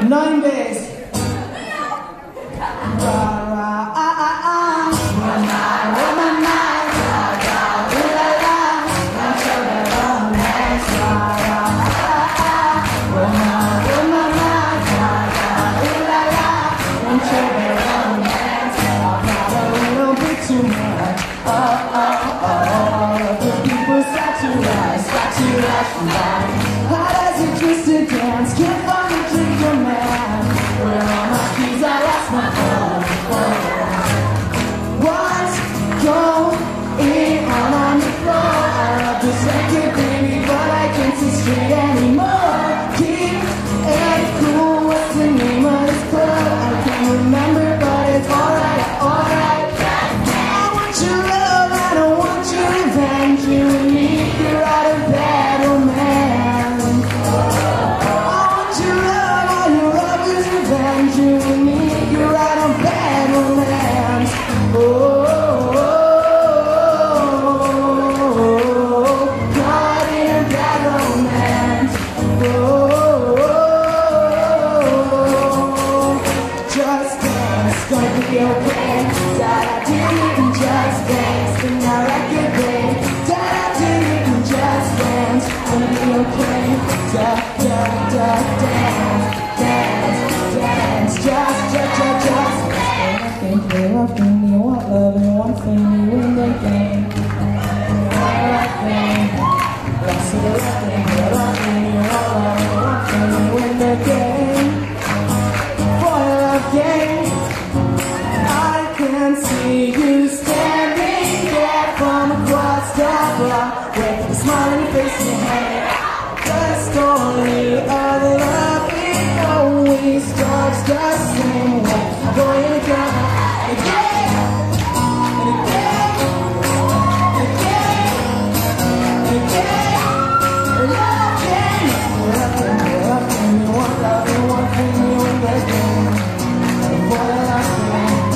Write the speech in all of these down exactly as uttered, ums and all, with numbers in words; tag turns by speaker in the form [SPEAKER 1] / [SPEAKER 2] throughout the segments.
[SPEAKER 1] Nine days. How does it twist to dance? Can't find a drink or man. Where are my keys? I lost my phone. What's going on on the floor? I love this record, baby, but I can't see straight anymore. Keep it cool. What's the name of this club? I can't remember, but it's alright, alright. I want your love, I don't want your revenge. You and me, you're out of bed. Okay, that I didn't just dance, but now I can play. That I didn't just dance, gonna be okay. Da da da dance, dance, dance, just, just, just, just. Nothing, play nothing, you want love and one thing, you win the game. One thing, lost of the thing, you want nothing, you want love and one thing, you win the game. For a love game. See you standing there from across the block with a smile on your face and your head. The story of love, it always starts the same way. Boy and a girl, again, and again, and again, and again, and again. Love and love and you want love and one thing you want the game. Boy, I love you.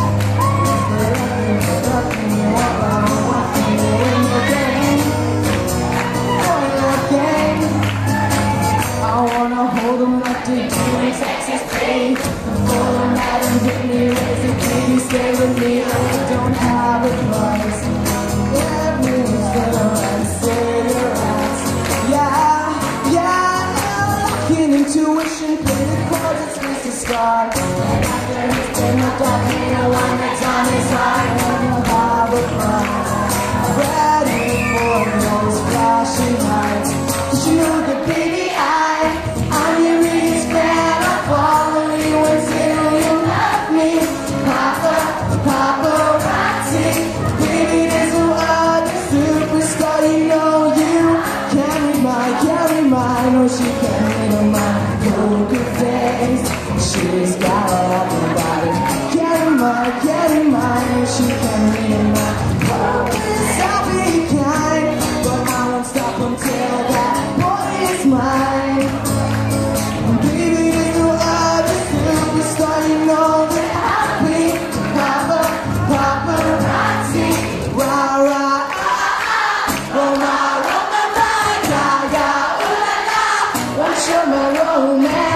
[SPEAKER 1] Stay with me, I don't have a price. Let me and say your eyes. Yeah, yeah, lacking intuition, play the chords, it's just a start. And after it's been the dark, you know one that's on his heart. I don't have a price. Ready for those flashing lights. Cause you know that baby, I, I'm your biggest fan. I'll follow you until you love me. Papa, paparazzi, baby, there's no other superstar. You know you can't read my, can't read my, no, she can't read my poker face. She's got all the body. Can't read my, can't read my, no, she can't read my promise. I'll be kind, but I won't stop until that boy is mine. Baby, there's no other superstar. You know that I'll be paparazzi, rah rah, Roma, Roma, my Gaga, ooh la la, want your romance?